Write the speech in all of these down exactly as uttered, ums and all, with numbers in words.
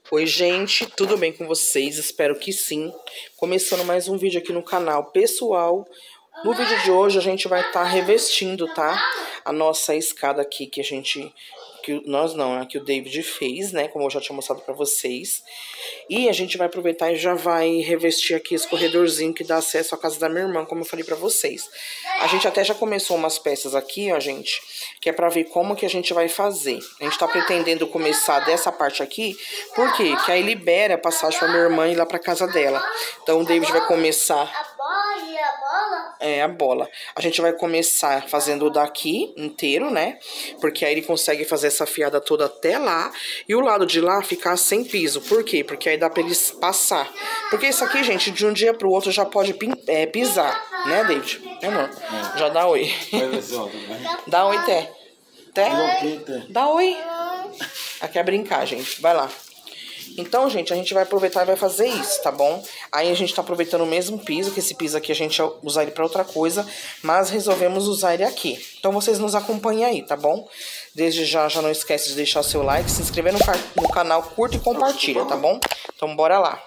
Oi gente, tudo bem com vocês? Espero que sim. Começando mais um vídeo aqui no canal pessoal. No vídeo de hoje a gente vai estar tá revestindo, tá? A nossa escada aqui que a gente... que nós não, é que o David fez, né? Como eu já tinha mostrado pra vocês. E a gente vai aproveitar e já vai revestir aqui esse corredorzinho que dá acesso à casa da minha irmã, como eu falei pra vocês. A gente até já começou umas peças aqui, ó, gente, que é pra ver como que a gente vai fazer. A gente tá pretendendo começar dessa parte aqui, por quê? Que aí libera a passagem pra minha irmã ir lá pra casa dela. Então o David vai começar... É, a bola. A gente vai começar fazendo o daqui inteiro, né? Porque aí ele consegue fazer essa fiada toda até lá. E o lado de lá ficar sem piso. Por quê? Porque aí dá pra ele passar. Porque isso aqui, gente, de um dia pro outro já pode é, pisar. Né, David? É, amor? É. Já dá oi. Dá oi, Té. Té? Dá oi. Aqui é brincar, gente. Vai lá. Então, gente, a gente vai aproveitar e vai fazer isso, tá bom? Aí a gente tá aproveitando o mesmo piso, que esse piso aqui a gente vai usar ele pra outra coisa, mas resolvemos usar ele aqui. Então vocês nos acompanhem aí, tá bom? Desde já, já não esquece de deixar o seu like, se inscrever no, no canal, curta e compartilha, tá bom? Então bora lá.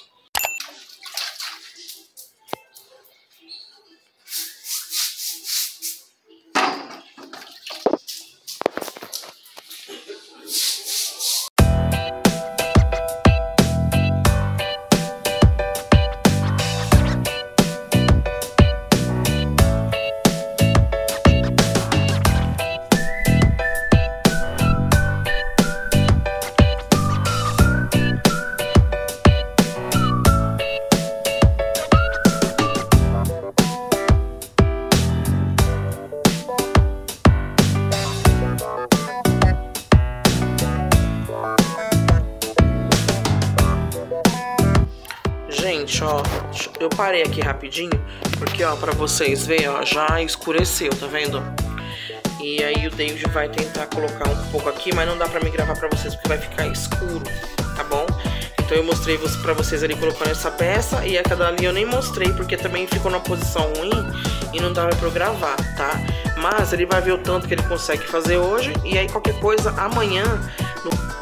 Gente, ó, eu parei aqui rapidinho, porque, ó, pra vocês verem, ó, já escureceu, tá vendo? E aí o David vai tentar colocar um pouco aqui, mas não dá pra me gravar pra vocês, porque vai ficar escuro, tá bom? Então eu mostrei pra vocês ali colocando essa peça, e a cada ali eu nem mostrei, porque também ficou numa posição ruim e não dava pra eu gravar, tá? Mas ele vai ver o tanto que ele consegue fazer hoje, e aí qualquer coisa, amanhã... No...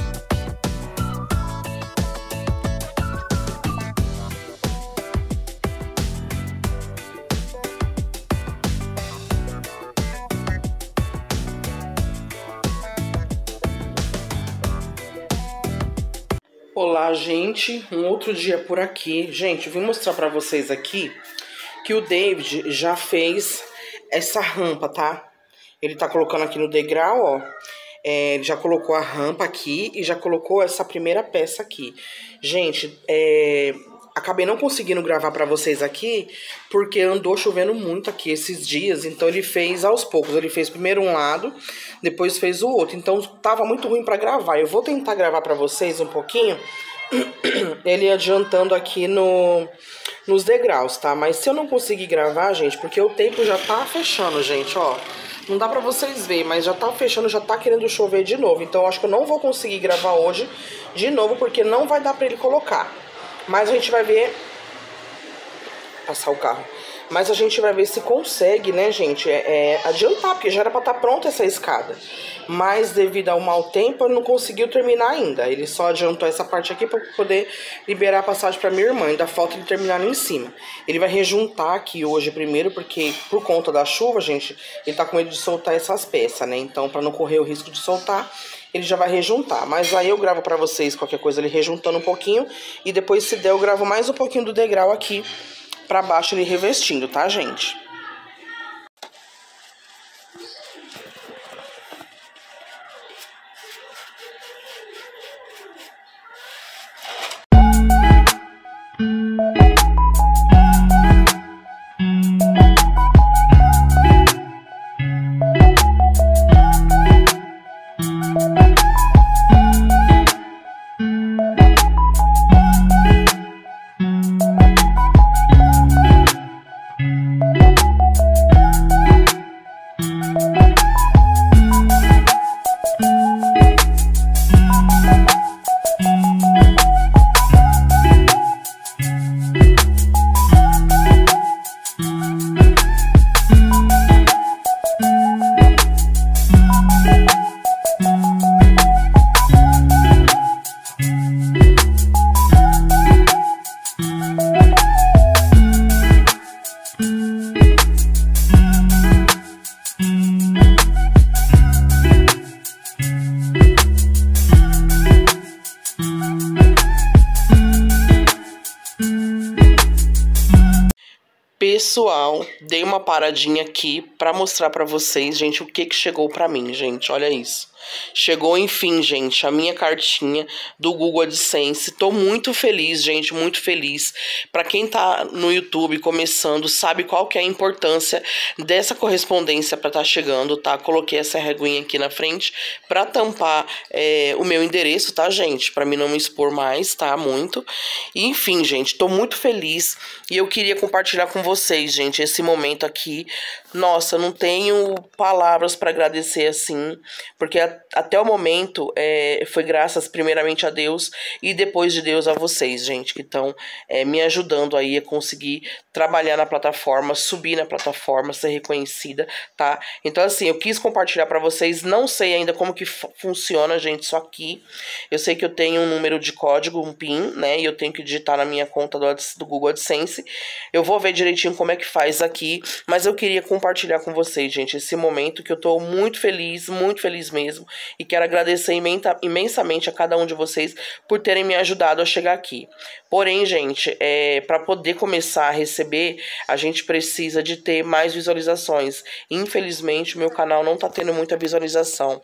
Olá, gente, um outro dia por aqui. Gente, vim mostrar pra vocês aqui que o David já fez essa rampa, tá? Ele tá colocando aqui no degrau, ó. É, ele já colocou a rampa aqui e já colocou essa primeira peça aqui. Gente, é... acabei não conseguindo gravar pra vocês aqui porque andou chovendo muito aqui esses dias. Então ele fez aos poucos. Ele fez primeiro um lado, depois fez o outro. Então tava muito ruim pra gravar. Eu vou tentar gravar pra vocês um pouquinho ele adiantando aqui no, nos degraus, tá? Mas se eu não conseguir gravar, gente, porque o tempo já tá fechando, gente, ó. Não dá pra vocês verem, mas já tá fechando, já tá querendo chover de novo. Então eu acho que eu não vou conseguir gravar hoje de novo, porque não vai dar pra ele colocar. Mas a gente vai ver... Passar o carro. Mas a gente vai ver se consegue, né, gente, é, é, adiantar, porque já era pra estar pronta essa escada. Mas devido ao mau tempo, ele não conseguiu terminar ainda. Ele só adiantou essa parte aqui pra poder liberar a passagem pra minha irmã. Ainda falta ele terminar ali em cima. Ele vai rejuntar aqui hoje primeiro, porque por conta da chuva, gente, ele tá com medo de soltar essas peças, né? Então, pra não correr o risco de soltar, ele já vai rejuntar. Mas aí eu gravo pra vocês qualquer coisa ele rejuntando um pouquinho. E depois, se der, eu gravo mais um pouquinho do degrau aqui pra baixo ele revestindo, tá, gente? Thank you. Pessoal, dei uma paradinha aqui pra mostrar pra vocês, gente, o que que chegou pra mim, gente. Olha isso. Chegou, enfim, gente, a minha cartinha do Google AdSense. Tô muito feliz, gente, muito feliz. Pra quem tá no YouTube começando, sabe qual que é a importância dessa correspondência pra tá chegando, tá? Coloquei essa reguinha aqui na frente pra tampar é, o meu endereço, tá, gente? Pra mim não me expor mais, tá? Muito. E, enfim, gente, tô muito feliz e eu queria compartilhar com vocês, gente, esse momento aqui. Nossa, não tenho palavras pra agradecer assim, porque a até o momento, é, foi graças primeiramente a Deus e depois de Deus a vocês, gente, que estão é, me ajudando aí a conseguir trabalhar na plataforma, subir na plataforma, ser reconhecida, tá? Então, assim, eu quis compartilhar para vocês, não sei ainda como que funciona, gente, só aqui. Eu sei que eu tenho um número de código, um PIN, né, e eu tenho que digitar na minha conta do, do Google AdSense. Eu vou ver direitinho como é que faz aqui, mas eu queria compartilhar com vocês, gente, esse momento que eu tô muito feliz, muito feliz mesmo. E quero agradecer imensa, imensamente a cada um de vocês por terem me ajudado a chegar aqui. Porém, gente, é, para poder começar a receber, a gente precisa de ter mais visualizações. Infelizmente, o meu canal não tá tendo muita visualização.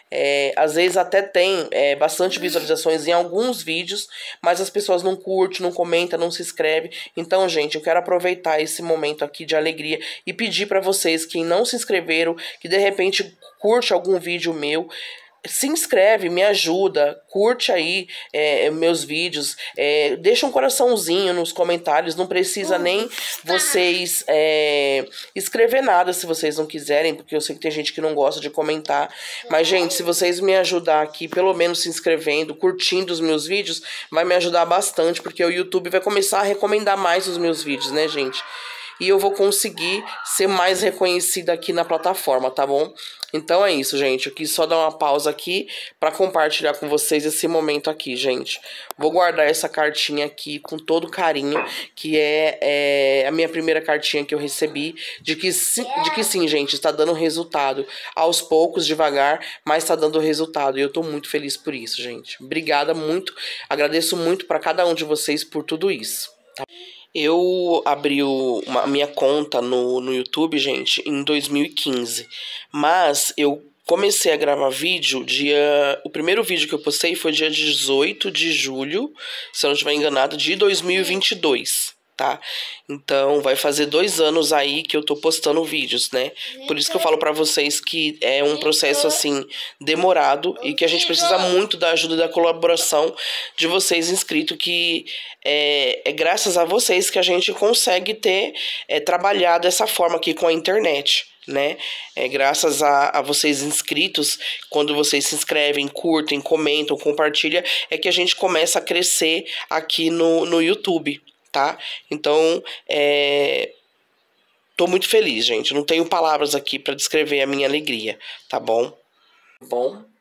É, às vezes até tem é, bastante visualizações em alguns vídeos, mas as pessoas não curtem, não comentam, não se inscrevem. Então, gente, eu quero aproveitar esse momento aqui de alegria e pedir para vocês que não se inscreveram, que de repente curte algum vídeo meu, se inscreve, me ajuda, curte aí é, meus vídeos, é, deixa um coraçãozinho nos comentários, não precisa nem vocês é, escrever nada se vocês não quiserem, porque eu sei que tem gente que não gosta de comentar, mas gente, se vocês me ajudar aqui, pelo menos se inscrevendo, curtindo os meus vídeos, vai me ajudar bastante, porque o YouTube vai começar a recomendar mais os meus vídeos, né, gente? E eu vou conseguir ser mais reconhecida aqui na plataforma, tá bom? Então é isso, gente. Eu quis só dar uma pausa aqui para compartilhar com vocês esse momento aqui, gente. Vou guardar essa cartinha aqui com todo carinho, que é, é a minha primeira cartinha que eu recebi, de que, de que sim, gente, está dando resultado. Aos poucos, devagar, mas está dando resultado. E eu tô muito feliz por isso, gente. Obrigada muito. Agradeço muito para cada um de vocês por tudo isso. Tá? Eu abri o, uma, a minha conta no, no YouTube, gente, em dois mil e quinze. Mas eu comecei a gravar vídeo dia... O primeiro vídeo que eu postei foi dia dezoito de julho, se eu não estiver enganado, de dois mil e vinte e dois. Tá? Então vai fazer dois anos aí que eu tô postando vídeos, né? Por isso que eu falo pra vocês que é um processo assim demorado e que a gente precisa muito da ajuda e da colaboração de vocês inscritos, que é, é graças a vocês que a gente consegue ter é, trabalhado dessa forma aqui com a internet, né? É graças a, a vocês inscritos, quando vocês se inscrevem, curtem, comentam, compartilham, é que a gente começa a crescer aqui no, no YouTube. Tá? Então, é... tô muito feliz, gente. Não tenho palavras aqui para descrever a minha alegria, tá bom? Bom,